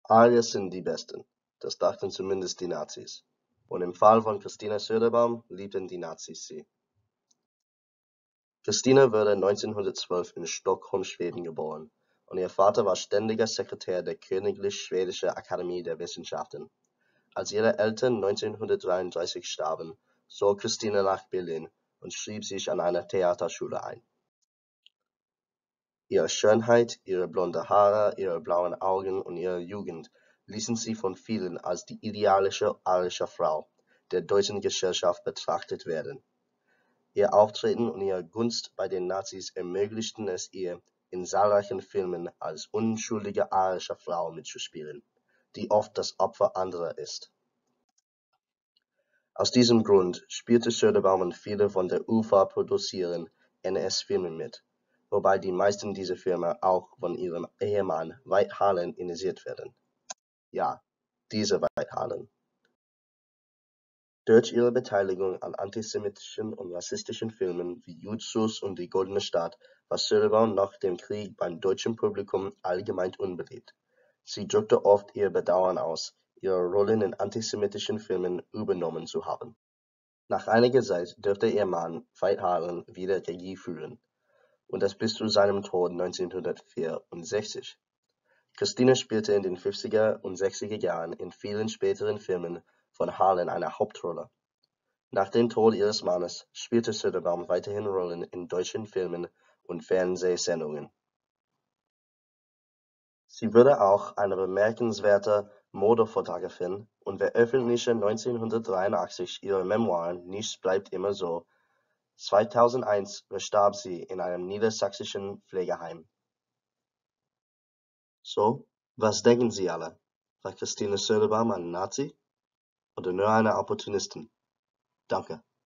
Arier sind die Besten, das dachten zumindest die Nazis. Und im Fall von Christina Söderbaum liebten die Nazis sie. Christina wurde 1912 in Stockholm, Schweden geboren, und ihr Vater war ständiger Sekretär der Königlich Schwedische Akademie der Wissenschaften. Als ihre Eltern 1933 starben, zog Christina nach Berlin und schrieb sich an einer Theaterschule ein. Ihre Schönheit, ihre blonde Haare, ihre blauen Augen und ihre Jugend ließen sie von vielen als die idealische arische Frau der deutschen Gesellschaft betrachtet werden. Ihr Auftreten und ihre Gunst bei den Nazis ermöglichten es ihr, in zahlreichen Filmen als unschuldige arische Frau mitzuspielen, die oft das Opfer anderer ist. Aus diesem Grund spielte Söderbaum in vielen von der UFA produzierten NS-Filmen mit, wobei die meisten dieser Filme auch von ihrem Ehemann Veit Harlan initiiert werden. Ja, dieser Veit Harlan. Durch ihre Beteiligung an antisemitischen und rassistischen Filmen wie Judsus und Die Goldene Stadt war Söderbaum nach dem Krieg beim deutschen Publikum allgemein unbeliebt. Sie drückte oft ihr Bedauern aus, ihre Rollen in antisemitischen Filmen übernommen zu haben. Nach einiger Zeit durfte ihr Mann Veit Harlan wieder Regie führen, und das bis zu seinem Tod 1964. Christina spielte in den 50er und 60er Jahren in vielen späteren Filmen von Harlan eine Hauptrolle. Nach dem Tod ihres Mannes spielte Söderbaum weiterhin Rollen in deutschen Filmen und Fernsehsendungen. Sie wurde auch eine bemerkenswerte Modefotografin und veröffentlichte 1983 ihre Memoiren Nichts bleibt immer so. 2001 verstarb sie in einem niedersächsischen Pflegeheim. So, was denken Sie alle? War Christina Söderbaum eine Nazi oder nur eine Opportunistin? Danke.